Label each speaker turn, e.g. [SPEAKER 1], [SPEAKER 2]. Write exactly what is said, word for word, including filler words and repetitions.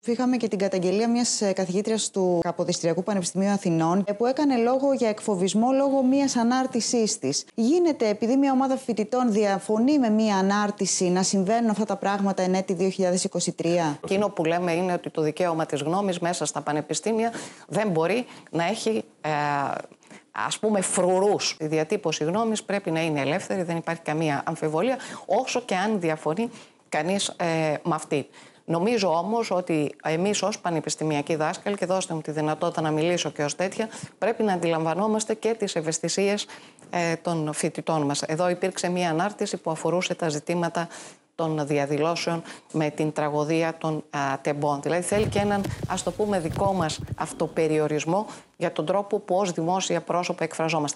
[SPEAKER 1] Είχαμε και την καταγγελία μιας καθηγήτριας του Καποδιστριακού Πανεπιστημίου Αθηνών που έκανε λόγο για εκφοβισμό λόγω μιας ανάρτησής της. Γίνεται, επειδή μια ομάδα φοιτητών διαφωνεί με μια ανάρτηση, να συμβαίνουν αυτά τα πράγματα εν έτη δύο χιλιάδες είκοσι τρία?
[SPEAKER 2] Εκείνο που λέμε είναι ότι το δικαίωμα της γνώμης μέσα στα πανεπιστήμια δεν μπορεί να έχει ε, ας πούμε φρουρούς. Η διατύπωση γνώμης πρέπει να είναι ελεύθερη, δεν υπάρχει καμία αμφιβολία, όσο και αν διαφωνεί κανείς ε, με αυτή. Νομίζω όμως ότι εμείς ως πανεπιστημιακοί δάσκαλοι, και δώστε μου τη δυνατότητα να μιλήσω και ως τέτοια, πρέπει να αντιλαμβανόμαστε και τις ευαισθησίες ε, των φοιτητών μας. Εδώ υπήρξε μία ανάρτηση που αφορούσε τα ζητήματα των διαδηλώσεων με την τραγωδία των α, τεμπών. Δηλαδή θέλει και έναν, ας το πούμε, δικό μας αυτοπεριορισμό για τον τρόπο που ως δημόσια πρόσωπα εκφραζόμαστε.